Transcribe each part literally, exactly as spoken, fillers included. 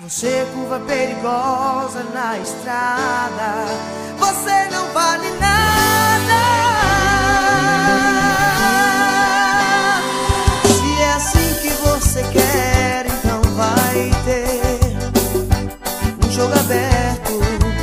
Você curva perigosa na estrada, você não vale nada. Se é assim que você quer, então vai ter um jogo aberto.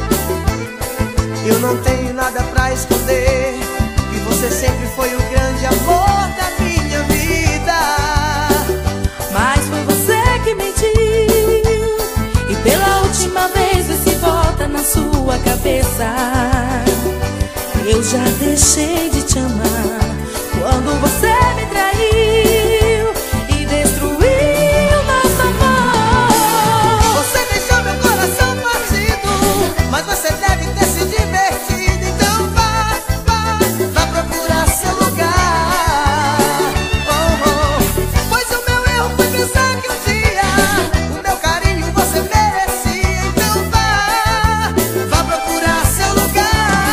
Eu não tenho nada pra esconder, e você sempre foi o grande amor da minha vida. Mas foi você que mentiu, e pela última vez vê se volta na sua cabeça. Eu já deixei de te amar quando você me traiu e destruiu nosso amor. Você deixou meu coração partido, mas você deve ter se divertido. Então vá, vá, vá procurar seu lugar. Oh, oh. Pois o meu erro foi pensar que um dia o meu carinho você merecia. Então vá, vá procurar seu lugar.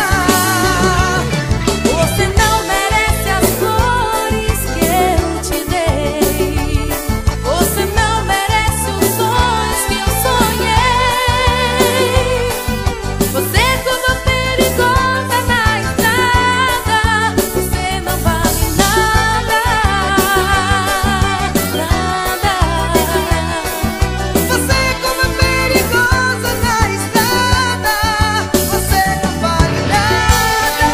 Você não merece as flores que eu te dei. Você não merece os sonhos que eu sonhei. Você curva perigosa na estrada, você não vale nada, nada. Você como perigosa na estrada, você não vale nada.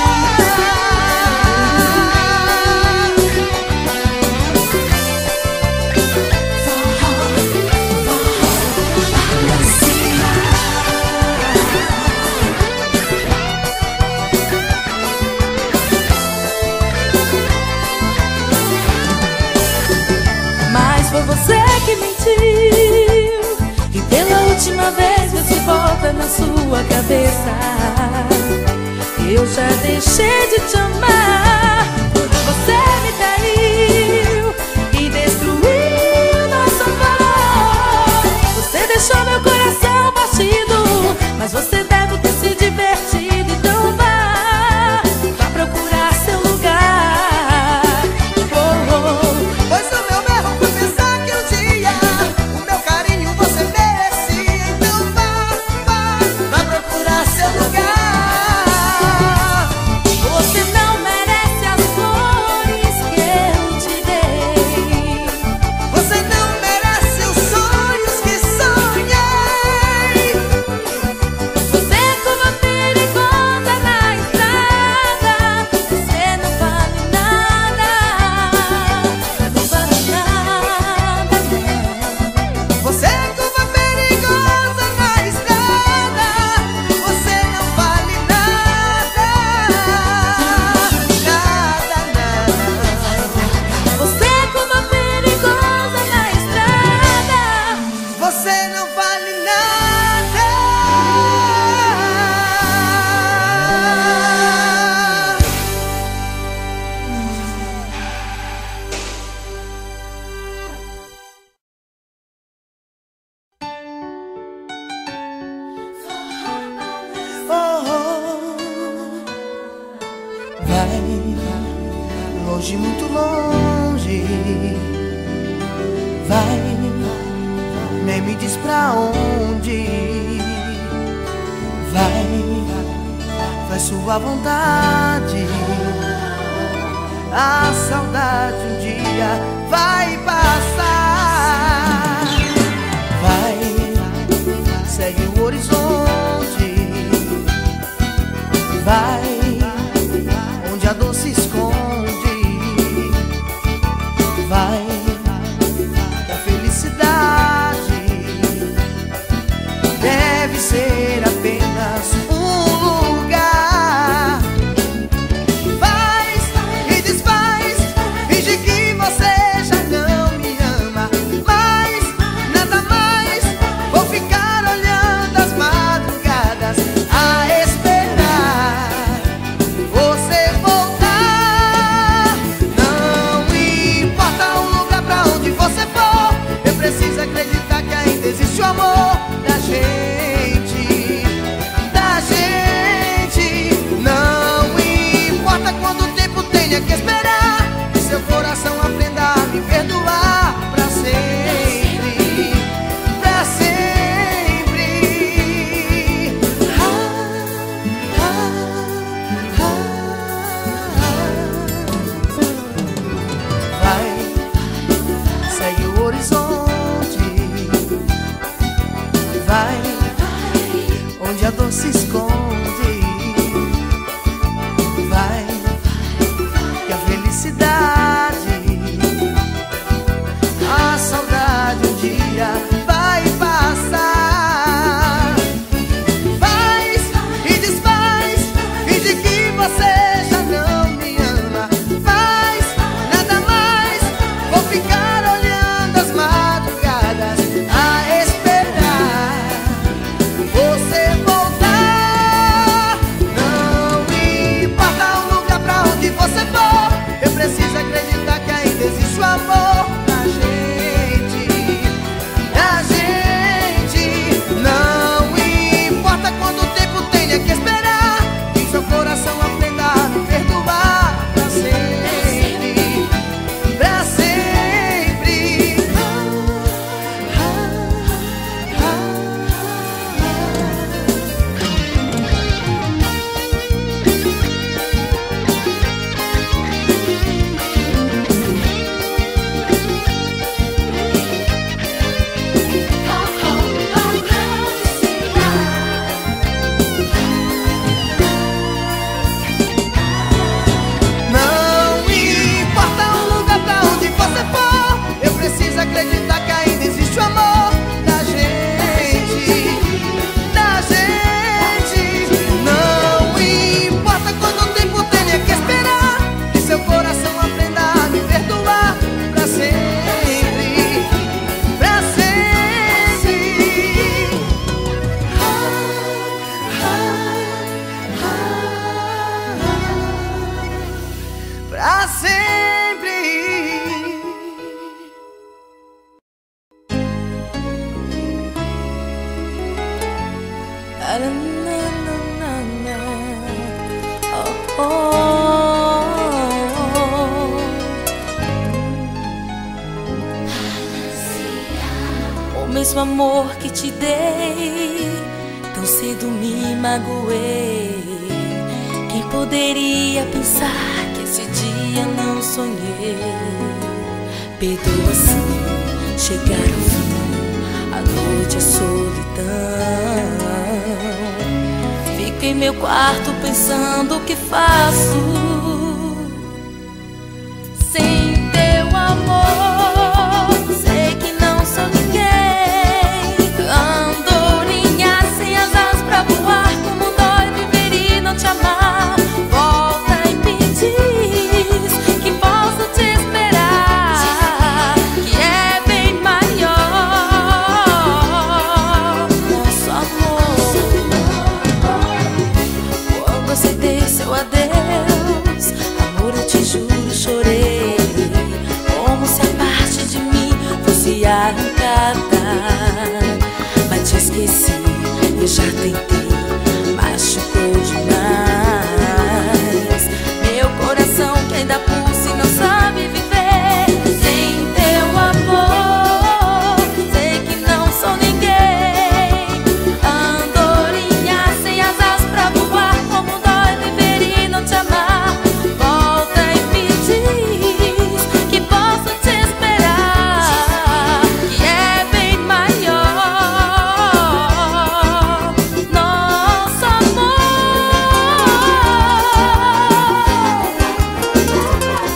Mas foi você que mentiu, e pela última vez vê se volta na sua cabeça. Eu já deixei de te amar quando você me traiu e destruiu nosso amor. Você deixou meu coração partido, mas você deve ter se divertido. Então vá, vá procurar seu lugar. Oh, oh. Pois o meu erro foi pensar que um dia o meu carinho você merecia. Então vá, vá, vá procurar seu lugar. Você não merece as flores que eu te dei. Você não merece os sonhos que sonhei. Você curva perigosa na estrada, você não vale nada, não vale nada, não. Você curva perigosa na estrada, você não vale nada. Nada, nada. Você curva perigosa na estrada. Você não vale nada. Oh, oh. Vai longe, muito longe. Vai, nem me diz pra onde. Vai, faz sua vontade. A saudade um dia vai passar. Vai, segue o horizonte. Vai, onde a dor se esconde. Vai, que a felicidade deve ser apenas um lugar. Faz e desfaz, finge que você já não me ama. horizonte. Vai onde a dor se esconde. Vai que a felicidade, a saudade um dia vai passar. Faz e desfaz, finge que você já não me ama. Faz nada mais, vou ficar olhando as madrugadas a esperar você voltar. Não importa o lugar pra onde você for, eu preciso acreditar que ainda existe o amor na gente, na gente. Não importa quanto tempo tenha que esperar, que seu coração aprenda a me perdoar pra sempre, pra sempre. Não importa o lugar pra onde você for, eu preciso acreditar que ainda existe o amor da gente, da gente. Não importa quanto tempo tenha que esperar, que seu coração aprenda a me perdoar pra sempre, pra sempre. Pra sempre. Oh, oh. O mesmo amor que te dei, tão cedo me magoei. Quem poderia pensar que esse dia não sonhei? Perdoa se chegar ao fim, a noite, a solidão. Fico em meu quarto pensando o que faço sem teu amor. Sei que não sou ninguém, andorinha sem asas pra voar. Como dói viver e não te amar. Volta e me diz que posso te esperar, que é bem maior nosso amor. Quando aceitei seu adeus, amor, eu te juro, chorei, como se a parte de mim fosse arrancada. Mas te esqueci, eu já tentei, machucou demais meu coração que ainda pulsa e não sabe viver sem teu amor. Sei que não sou ninguém, andorinha sem asas pra voar. Como dói viver e não te amar. Volta e me diz que posso te esperar, que é bem maior nosso amor.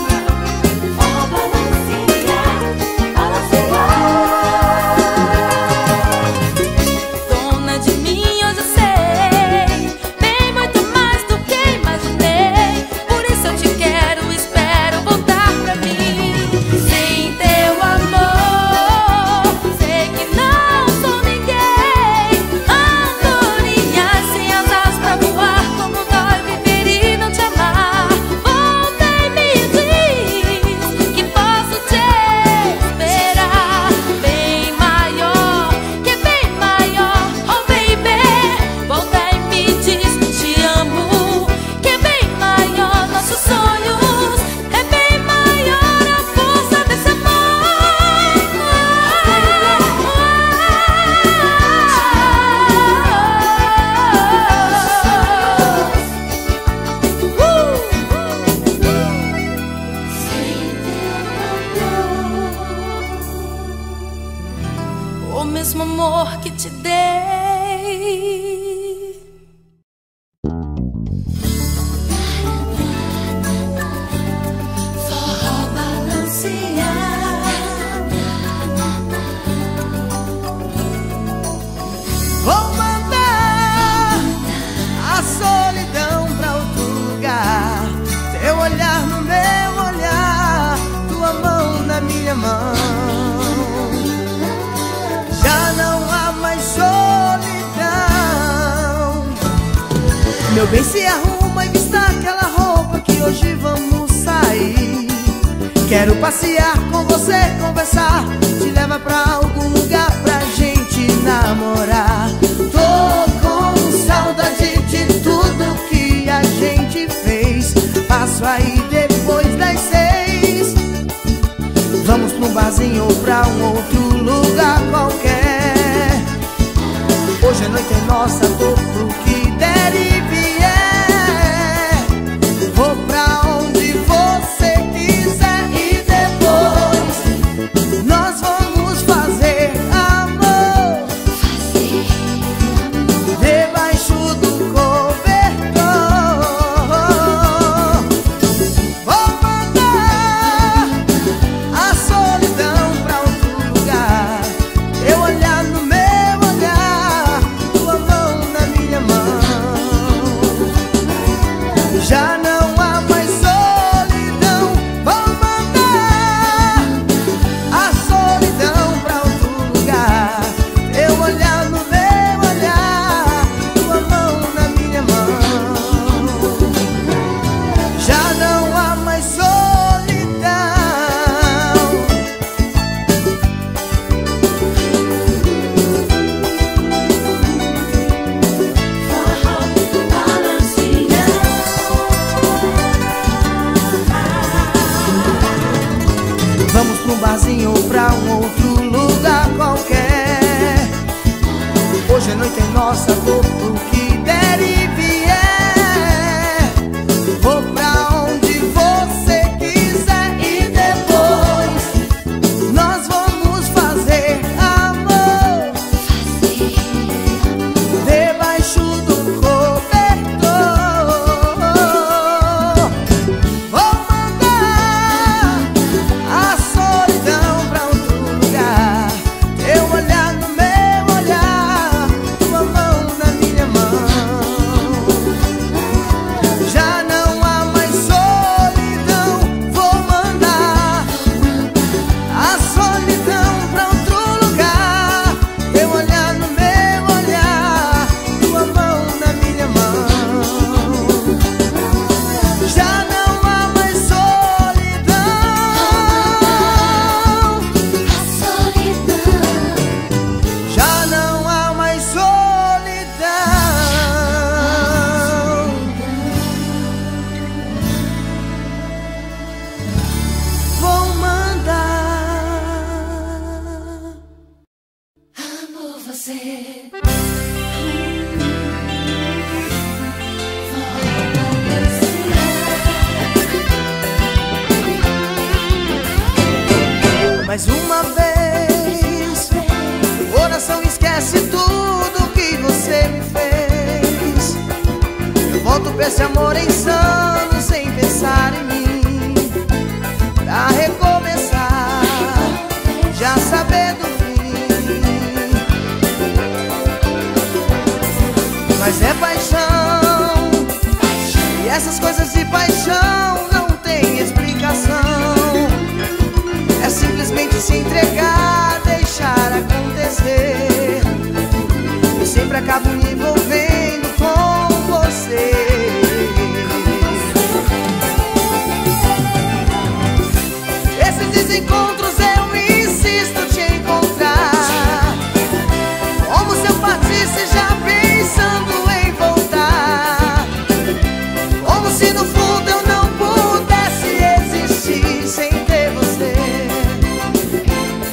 mesmo amor que te dei. Forró balancear. Vou mandar a solidão pra outro lugar. Teu olhar no meu olhar, tua mão na minha mão. Já não há mais solidão. Meu bem, se arruma e vista aquela roupa que hoje vamos sair. Quero passear com você, conversar, te leva pra algum lugar pra gente namorar. Tô com saudade de tudo que a gente fez. Passo aí depois das seis. Vamos pra um barzinho ou pra um outro lugar qualquer. Hoje a noite é nossa, vou pro que der e vier. Vou pra onde você quiser e depois nós vamos fazer amor, debaixo do cobertor. Vou mandar a solidão pra outro lugar. Eu olhar no meu olhar, tua mão na minha mão. Já não há mais solidão. Vou mandar a solidão pra outro lugar. Eu olhar no meu olhar, tua mão na minha mão. Já não há mais solidão. Vamos pra um barzinho ou pra um outro lugar qualquer. Hoje a noite é nossa, vou pro que der e vier. Vou pra onde você quiser e depois nós vamos fazer amor, debaixo do cobertor. Vou mandar a solidão pra outro lugar. Eu olhar no meu olhar, tua mão na minha mão. Já não há mais solidão. Vou mandar a solidão pra outro lugar. Eu olhar no meu olhar, tua mão na minha mão. Já não há mais solidão. Já não há mais solidão. Vou mandar. Amo você. Mais uma vez, o coração esquece tudo que você me fez. Eu volto pra esse amor insano sem pensar em mim, pra recomeçar, já saber do fim. Mas é paixão, e essas coisas de paixão não tem explicação. É simplesmente se entregar, deixar acontecer. Eu sempre acabo me envolvendo com você. Esses desencontros eu insisto te encontrar, como se eu partisse já pensando em voltar, como se no fundo eu não pudesse existir sem ter você.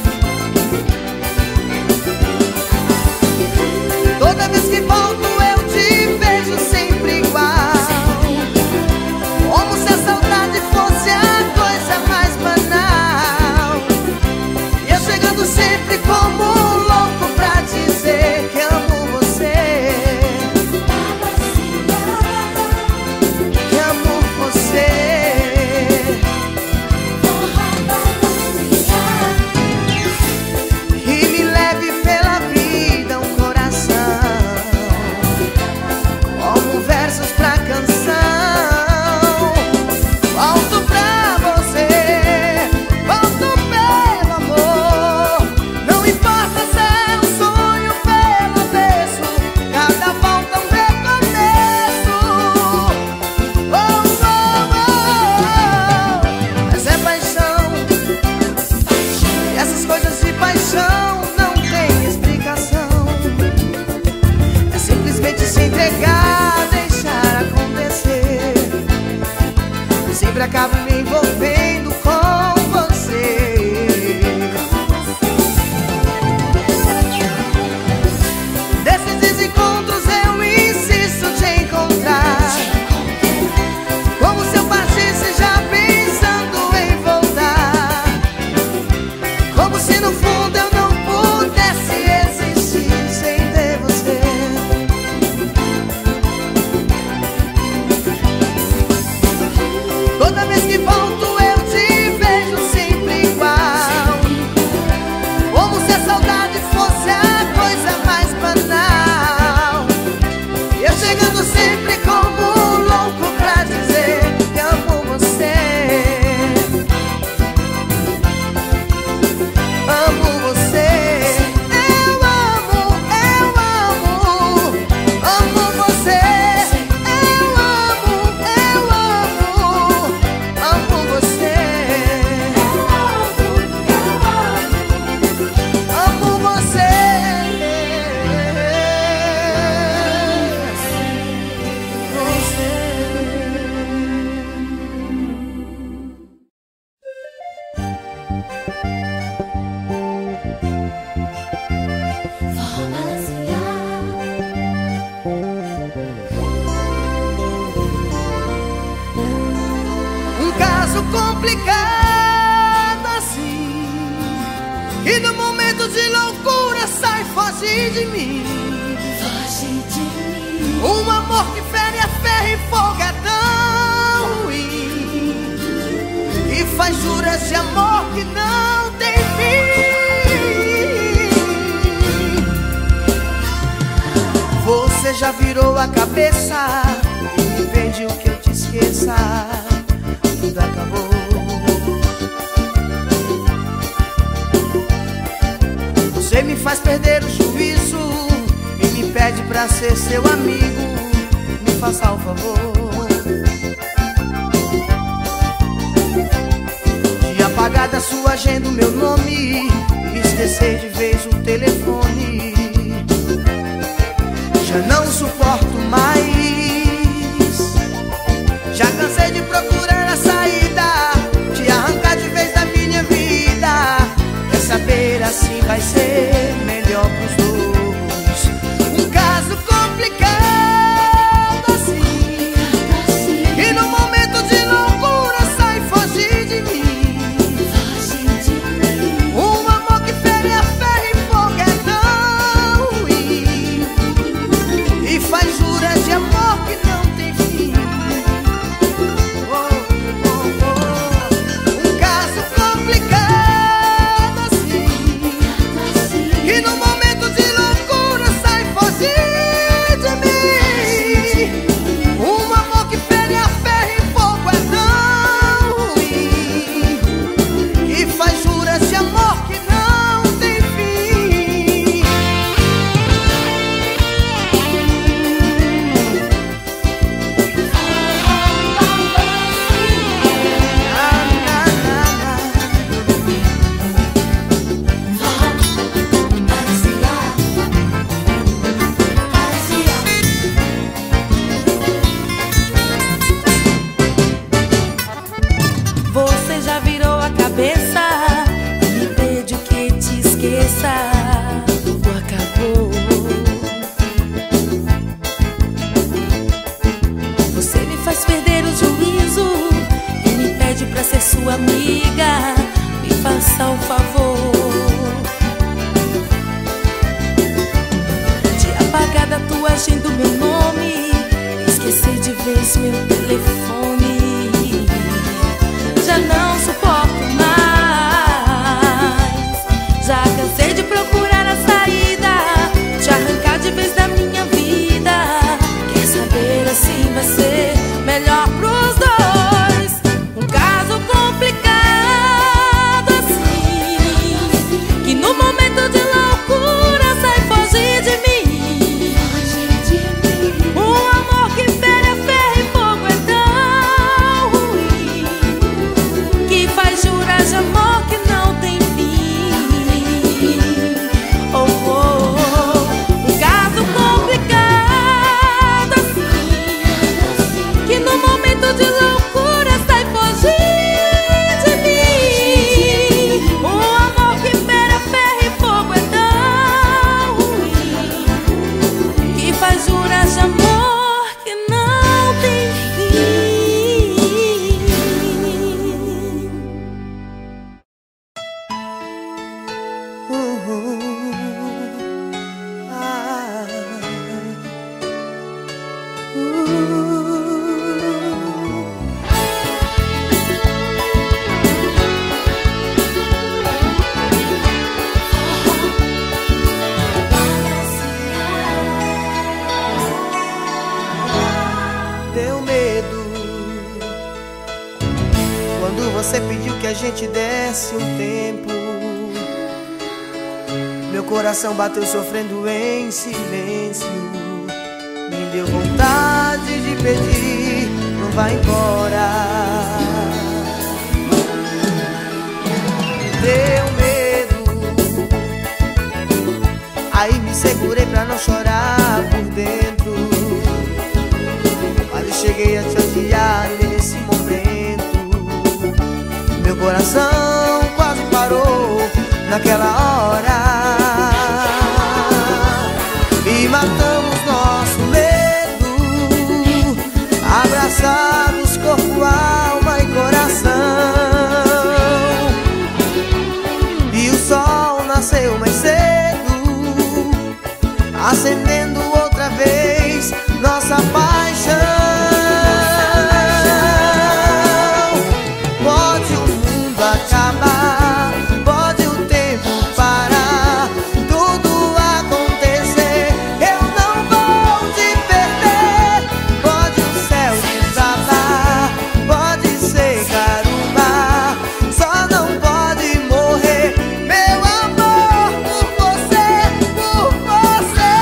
de loucura sai, foge de mim. Foge de mim. Um amor que fere a ferro e fogo é tão ruim, e faz juras de amor que não tem fim. Você já virou a cabeça e me pede o que eu te esqueça. Tudo acabou. Você me faz perder o juízo e me pede pra ser seu amigo. Me faça o favor de apagar da sua agenda o meu nome e esquecer de vez o telefone. Já não suporto mais, já cansei de procurar a saída, de arrancar de vez da minha vida. Quer saber, assim vai ser melhor pros dois. Um caso complicado assim, e no momento de loucura sai, foge de mim. Um amor que fere a ferro e fogo é tão ruim, e faz juras de amor que não tem fim. Oh, oh, oh. Um caso complicado assim, que no momento de loucura sai, foge de mim. Um amor que fere a ferro e fogo é tão ruim, e faz juras de amor que não tem fim. Na, na, na, na. Você já virou a cabeça e me pede que te esqueça. Tudo acabou. Você me faz perder o juízo e me pede pra ser sua amiga. Me faça um favor de apagar da tua agenda o meu nome, esquecer de vez meu telefone. Já não suporto mais, já cansei de procurar a saída, de arrancar de vez da minha vida. Quer saber, assim vai ser melhor pros dois. Um caso complicado assim, que no momento de loucura sai, foge de mim. Um amor que fere a ferro e fogo é tão ruim, que faz juras de amor que não tem fim. Oh, oh, oh. Um caso complicado assim, que no momento de loucura sai, foge de mim. Um amor que fere a ferro e fogo é tão ruim, que faz juras de amor que não tem fim. Deu medo quando você pediu que a gente desse um tempo. Meu coração bateu sofrendo em silêncio. Me deu vontade de pedir, não vai embora. Deu medo, aí me segurei pra não chorar por dentro. Quase cheguei a te odiar nesse momento. Meu coração quase parou naquela hora, e matamos nosso medo, abraçados corpo, alma e coração. E o sol nasceu mais cedo, acendendo outra vez nossa paixão. Pode o mundo acabar, pode o tempo parar, tudo acontecer, eu não vou te perder. Pode o céu desabar, pode secar o mar, só não pode morrer meu amor por você, por você.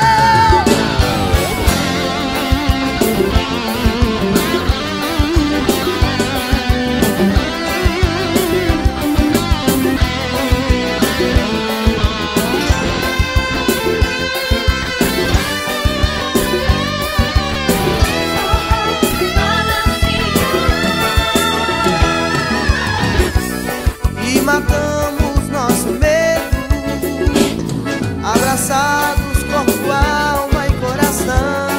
E matamos nosso medo, abraçados corpo, alma e coração.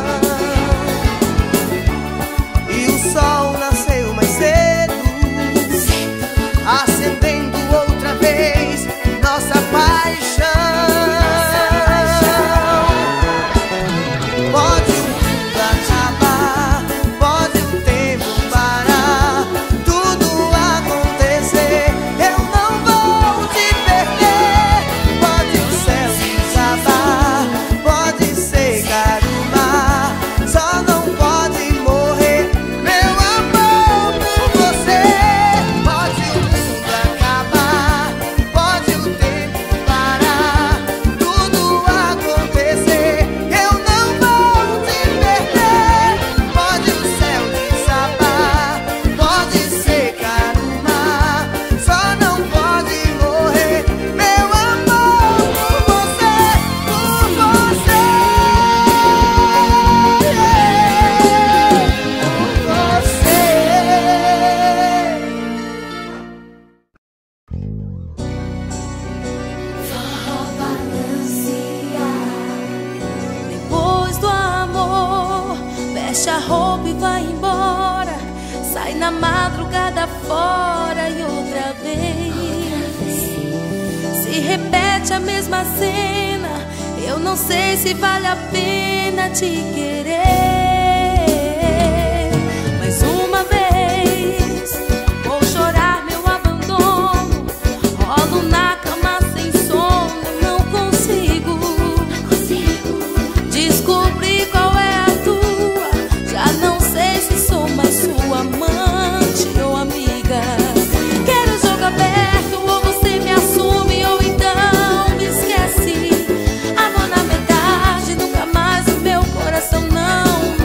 E o sol nasceu mais cedo, acendendo outra vez nossa paixão. Pode o mundo acabar, pode o tempo parar, tudo acontecer, eu não vou te perder. Pode o céu desabar, pode secar o mar, só não pode morrer meu amor por você. Pode o mundo acabar, pode o tempo parar, tudo acontecer, eu não vou te perder. Pode o céu desabar, pode secar o mar, só não pode morrer meu amor por você, por você, Depois do amor, veste a roupa e vai embora. Sai na madrugada fora e outra vez se repete a mesma cena. Eu não sei se vale a pena te querer. Mais uma vez vou chorar meu abandono. Rolo na cama sem sono, não consigo descobrir qual é a tua. Já não sei se sou mais sua amante ou amiga. Quero jogo aberto, ou você me assume ou então me esquece. Amor na metade, nunca mais o meu coração não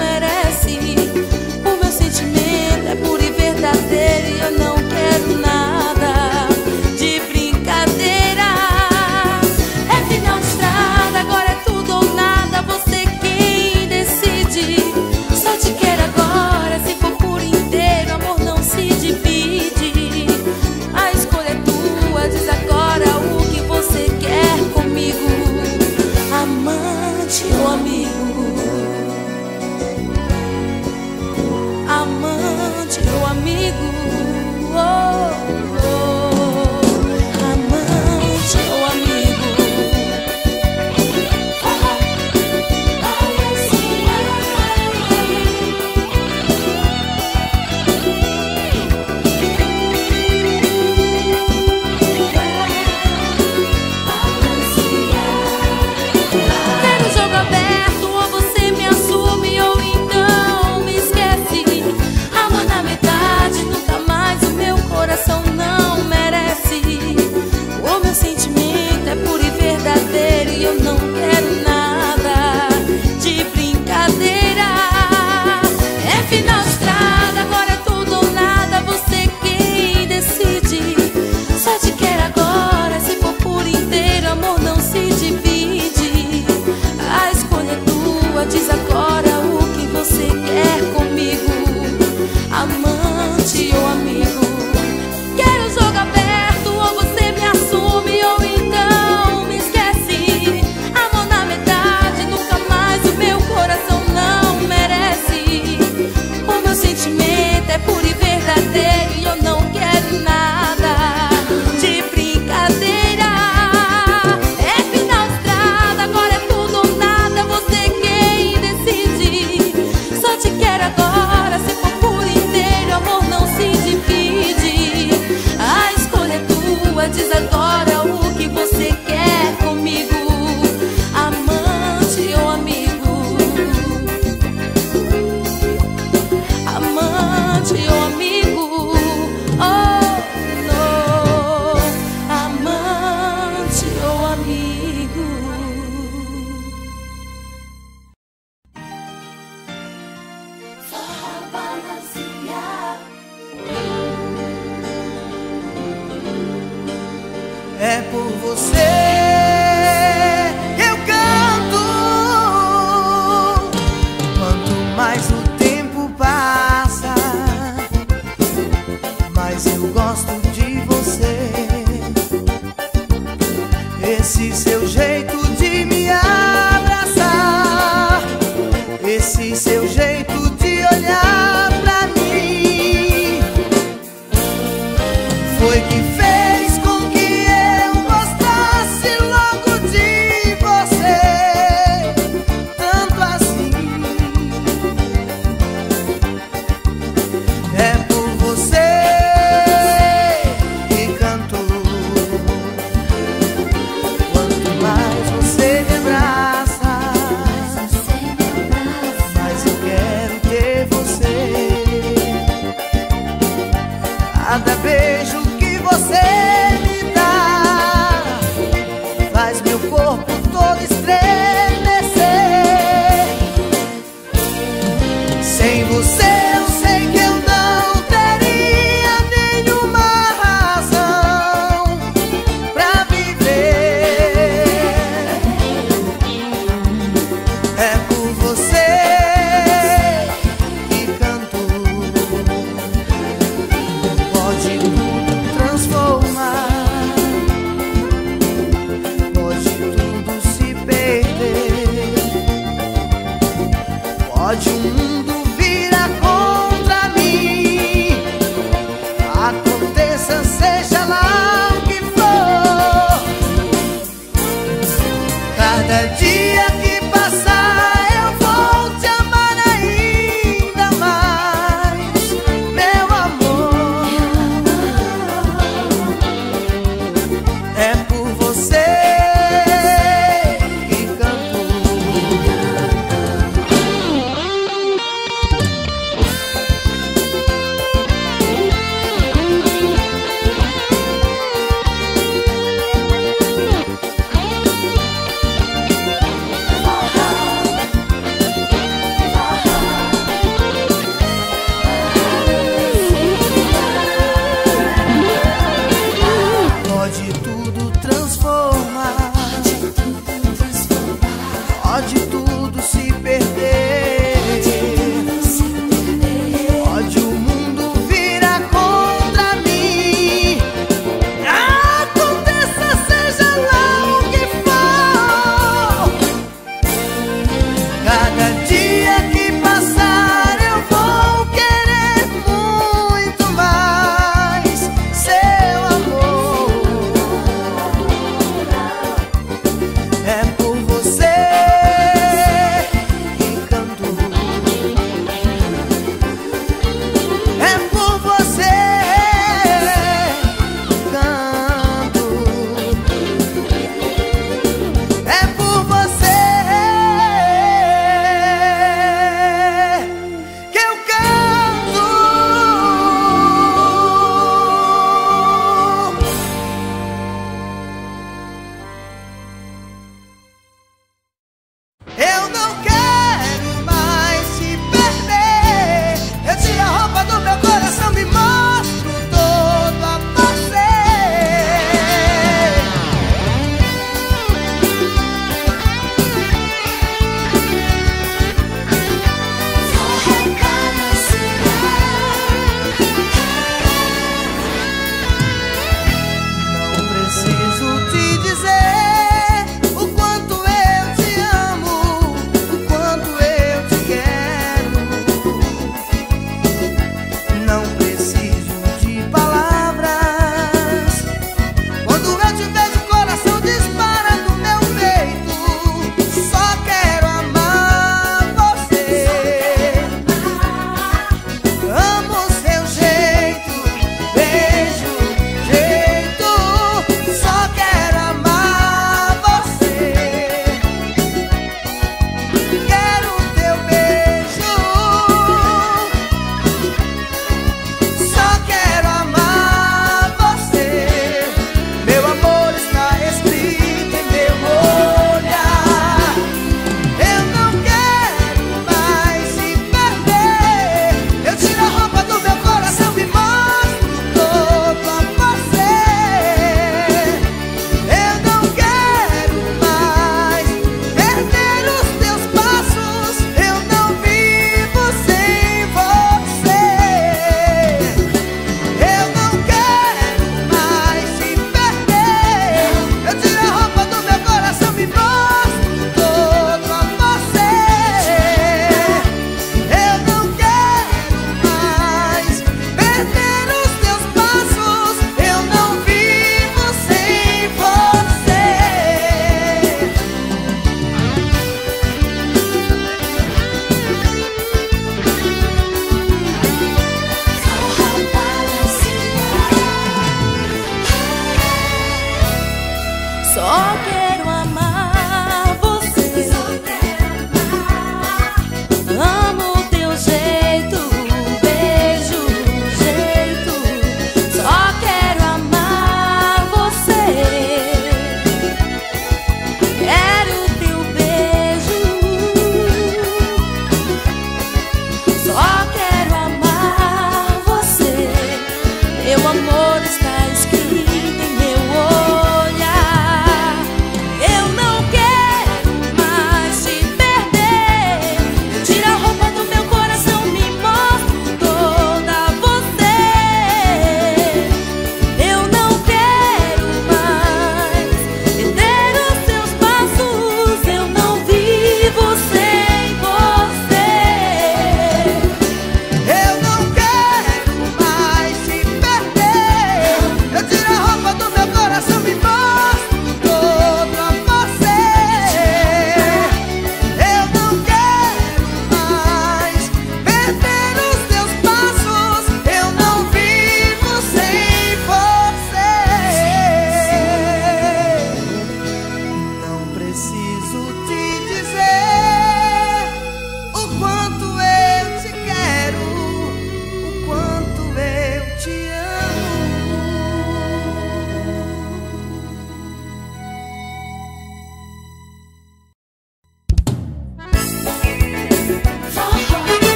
esse seu jeito de me abraçar, esse seu jeito de olhar pra mim, foi que fez com que eu gostasse logo de você, tanto assim. É por você que canto, quanto mais você me abraça, mais eu quero ter você. Cada beijo que você me dá faz meu corpo todo estremecer. Sem você eu sei que eu não teria nenhuma razão pra viver. É por você que canto, pode tudo transformar, pode tudo se perder, pode o mundo virar contra mim, aconteça seja lá o que for. Cada dia que passar eu vou te amar ainda mais, meu amor. É por você que canto. quero amar você. Só quero amar. Amo o teu jeito, beijo, jeito. Só quero amar você. Quero o teu beijo. Só quero amar você. Meu amor está escrito em meu olhar. Eu não quero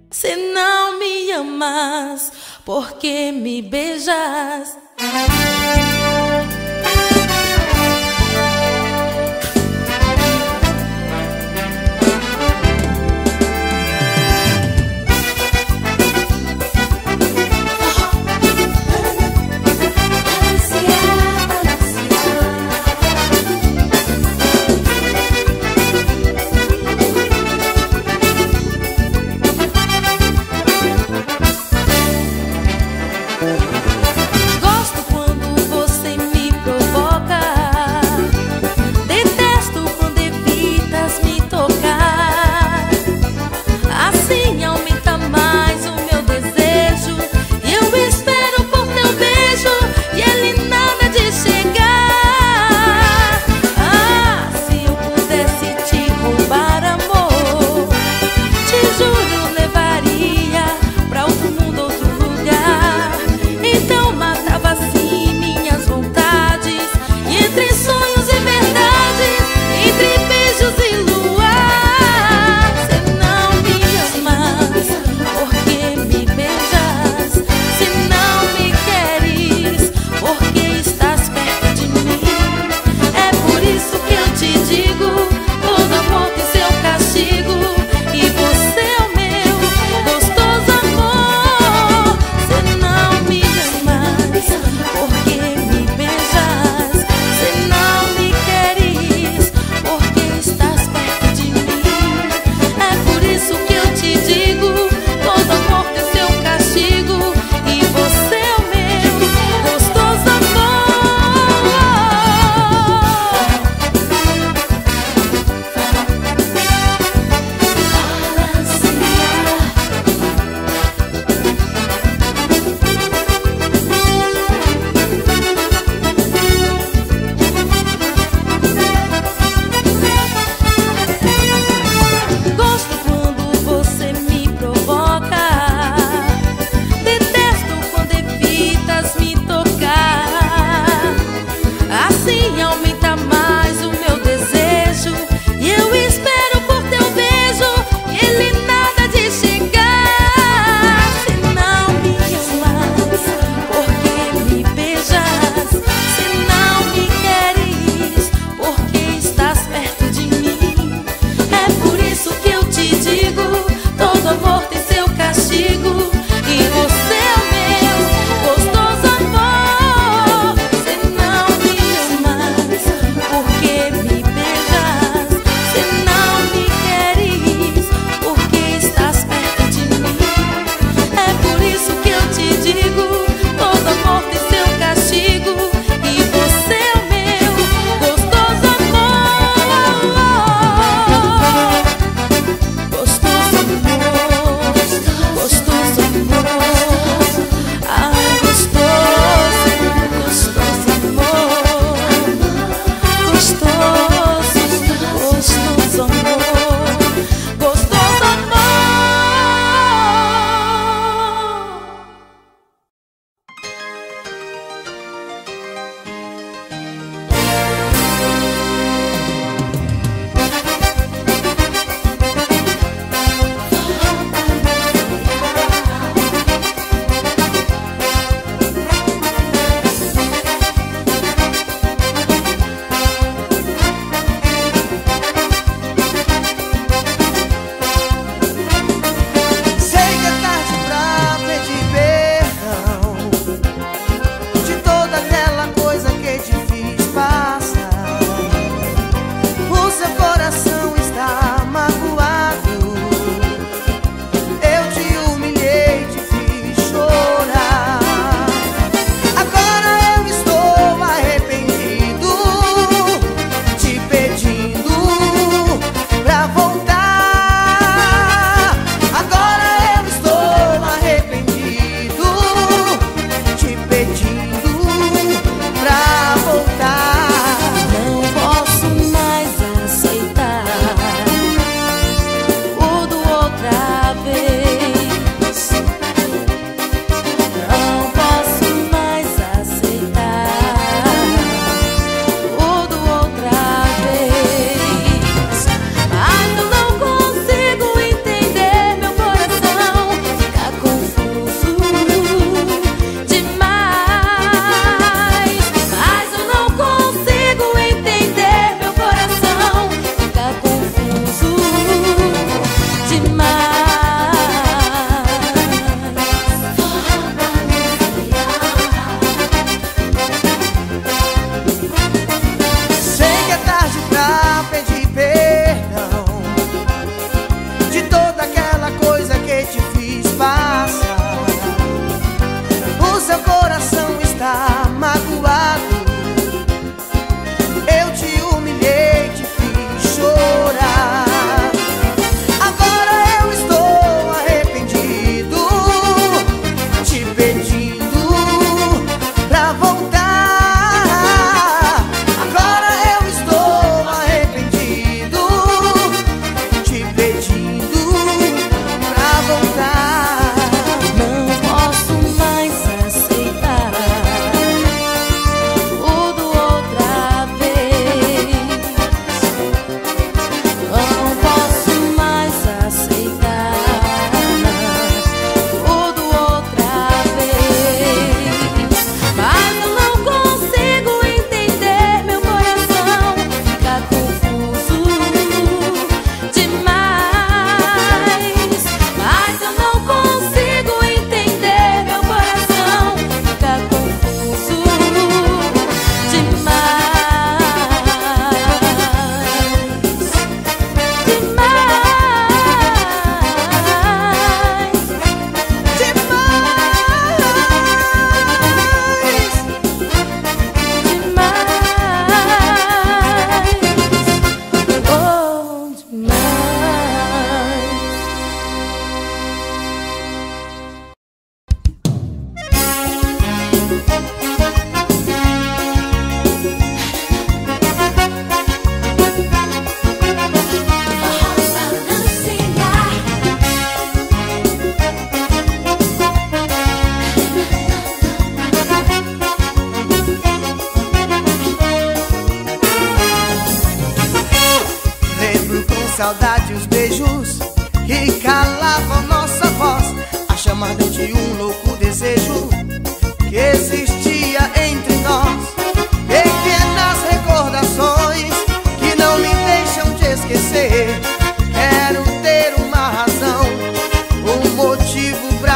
Se não me amas, por que me beijas? Gosto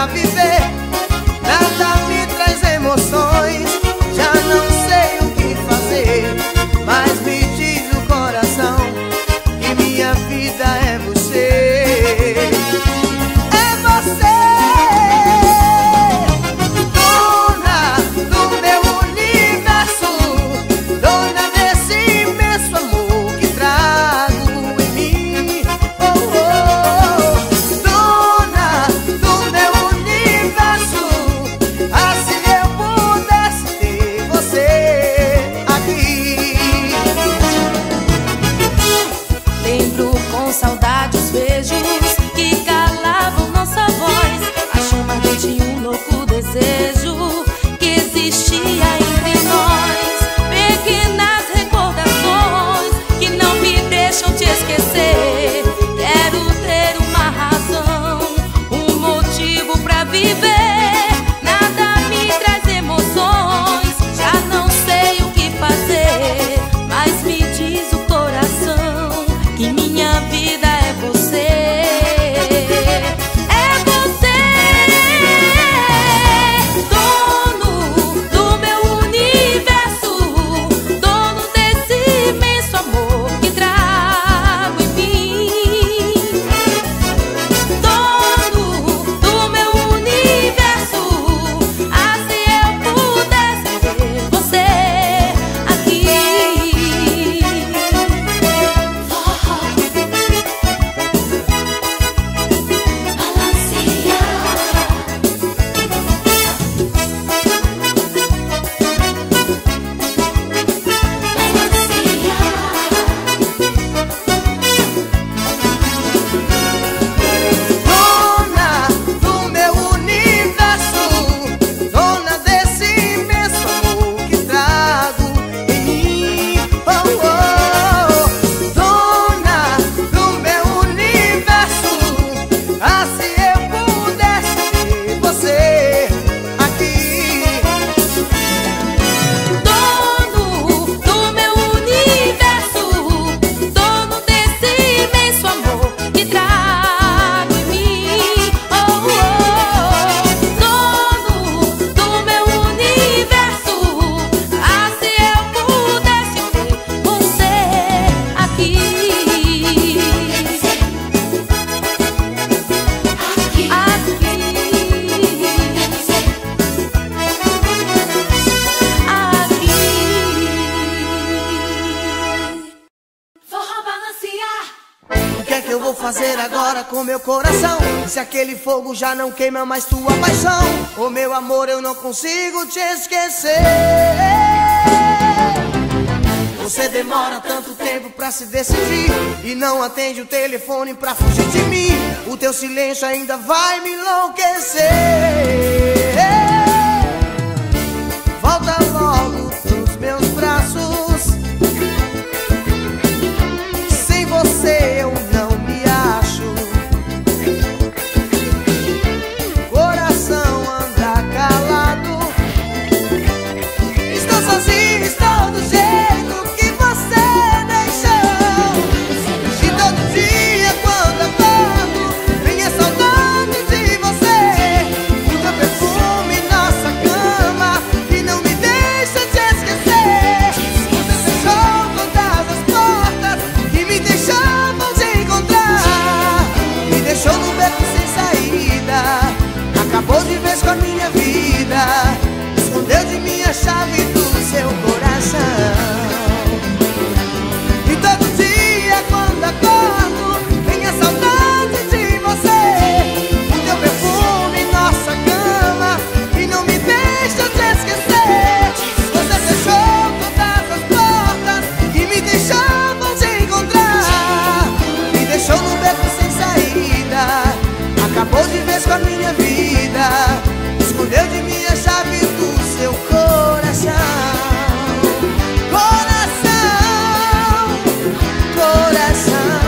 pra viver. Nada me traz emoções, já não sei o que fazer. Mas me diz o coração que minha vida é você. É você, dona do meu universo, dona desse imenso amor que trago em mim. Oh, oh, dona do meu universo, assim eu pudesse ter você aqui. Lembro com saudade os beijos que calavam nossa voz, a chama de um louco desejo que existia entre nós. Pequenas recordações que não me deixam te esquecer. Quero ter uma razão, um motivo pra viver. Nada me traz emoções, já não sei o que fazer. Mas me diz o coração que minha vida é você. É você, dono do meu universo, dono desse imenso amor que trago em mim. Dono do meu universo, assim eu pudesse ter você aqui. Dona do meu universo, dona desse imenso amor que trago em mim. Oh, oh, dona do meu universo, assim eu pudesse ter você aqui. Dono do meu universo, dono desse imenso amor que trago em mim. Oh, oh, dono do meu universo, assim eu pudesse ter você aqui. Forró balancear. O que é que eu vou fazer agora com meu coração? Se aquele fogo já não queima mais tua paixão. Ô meu amor, eu não consigo te esquecer. Você demora tanto tempo pra se decidir e não atende o telefone pra fugir de mim. O teu silêncio ainda vai me enlouquecer. Volta logo pros meus braços. Sem você eu não me acho. Coração anda calado. Estou sozinho, estou do jeito que você deixou. E todo dia quando acordo vem a saudade de você. O teu perfume em nossa cama que não me deixa te esquecer. Você fechou todas as portas que me deixavam te encontrar. Me deixou no beco sem saída, acabou de vez com a minha vida. Escondeu de mim a chave do seu coração. E todo dia quando acordo vem a saudade de você. O teu perfume em nossa cama que não me deixa te esquecer. Você fechou todas as portas que me deixavam te encontrar. Me deixou no beco sem saída, acabou de vez com a minha vida. Escondeu de mim a chave do seu coração. Coração, coração.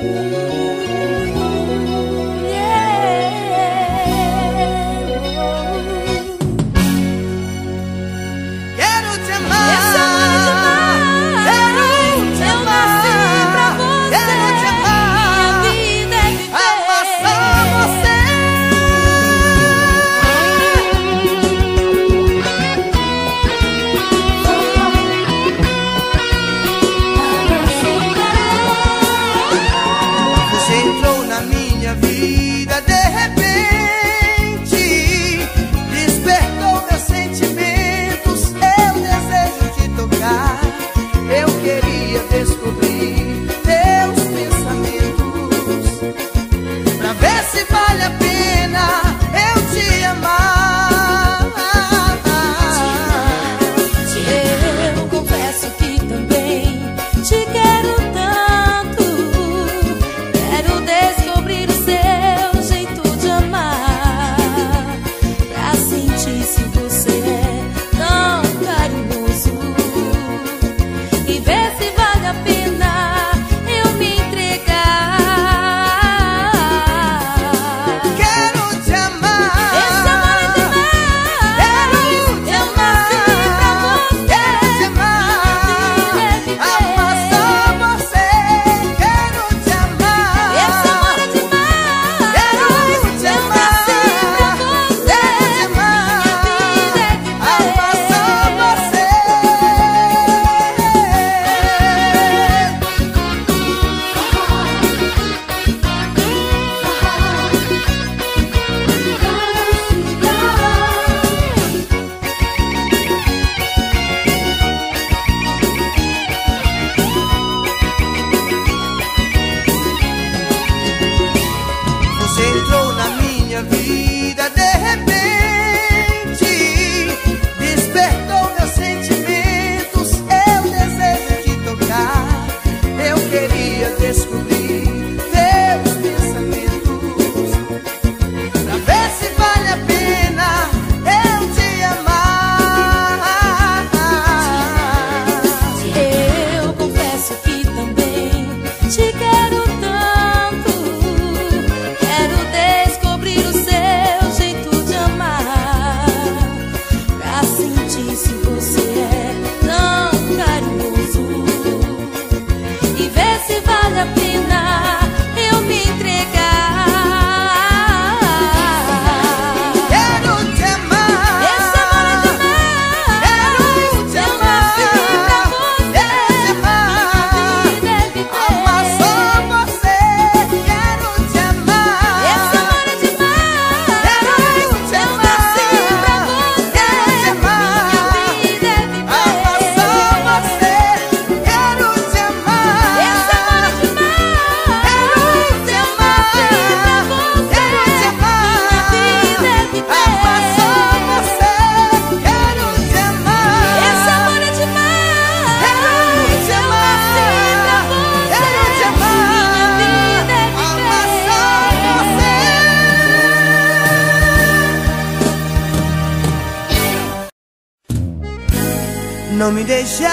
Não me deixe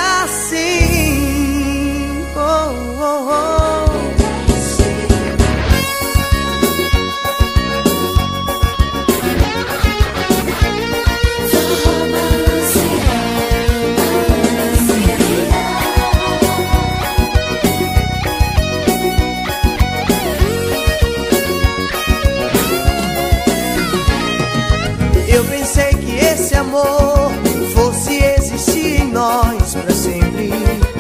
assim, oh, oh, oh. Eu pensei que esse amor fosse existir em nós pra sempre.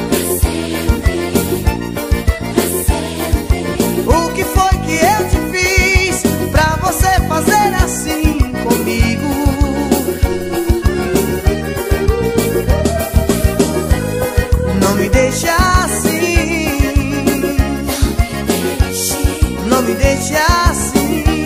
O que foi que eu te fiz pra você fazer assim comigo? Não me deixe assim, não me deixe assim.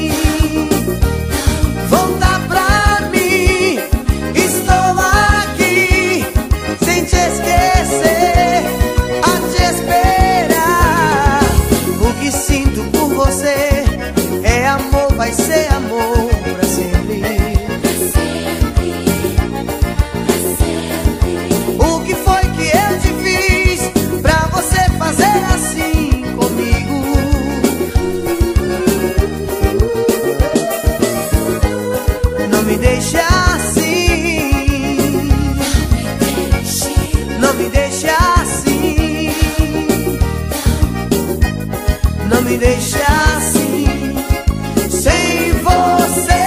Volta pra mim, estou aqui, sem te esquecer, a te esperar. O que sinto por você é amor, vai ser amor pra sempre. O que foi que eu te fiz pra você fazer assim comigo? deixe assim, sem você.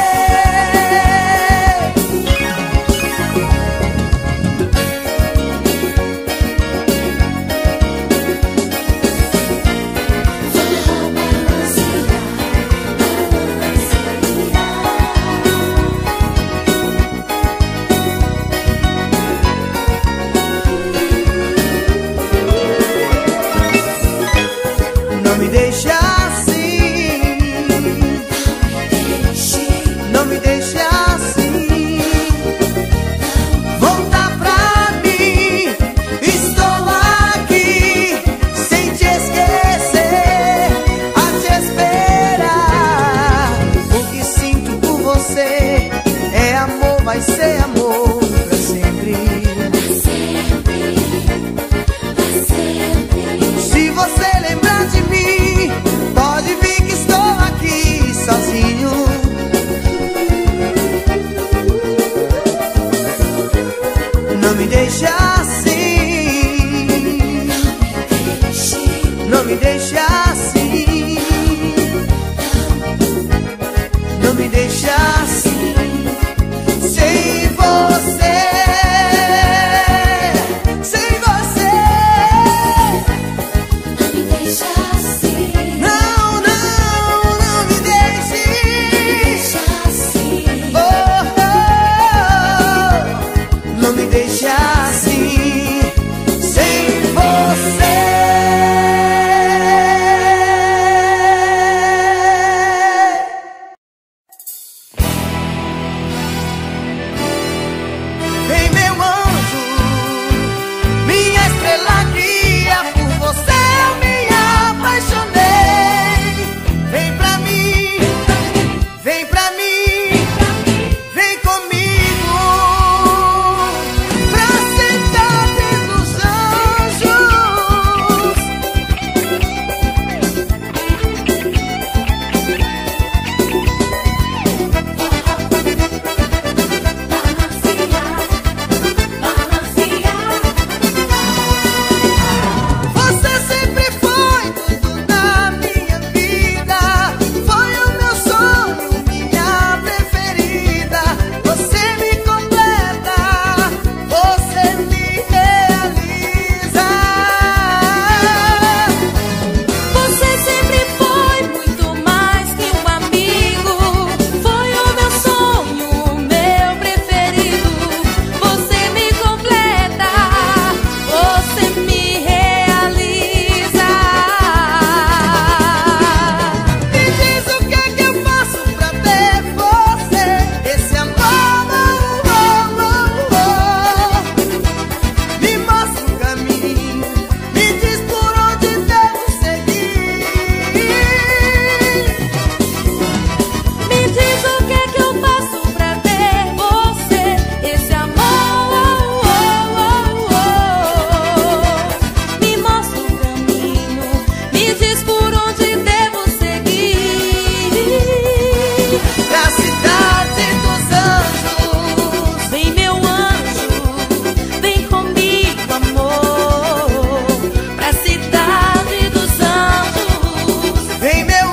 Não me deixe assim, não me deixe assim. Volta pra mim, estou aqui, sem te esquecer, a te esperar. O que sinto por você é amor, vai ser amor pra sempre. Se você lembrar de mim, pode vir que estou aqui sozinho. Não me deixe assim, não me deixe assim, não me deixe assim, sem você, sem você. Não, não, não me deixe assim. Oh, oh, não me deixe assim, sem você. Vem meu anjo, minha estrela guia, por você eu me apaixonei. Vem pra mim, vem pra mim, vem comigo pra cidade dos anjos. Você sempre foi tudo na minha vida, foi o meu sonho, minha preferida. Você me completa, você me realiza. Você sempre foi muito mais que um amigo, foi o meu sonho, o meu preferido. Você me completa, você me realiza. Me diz o que é que eu faço pra ter você, esse amor. Oh, oh, oh. Me mostra o caminho, me diz por onde devo seguir. Me diz o que é que eu faço pra ter você, esse amor. Me mostra o caminho, me diz por onde devo seguir. Pra cidade dos anjos, Vem meu anjo, vem comigo, amor, pra cidade dos anjos. vem meu